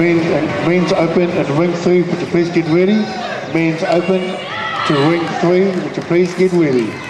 men's open and ring 3, would you please get ready? Men's open to ring 3, would you please get ready?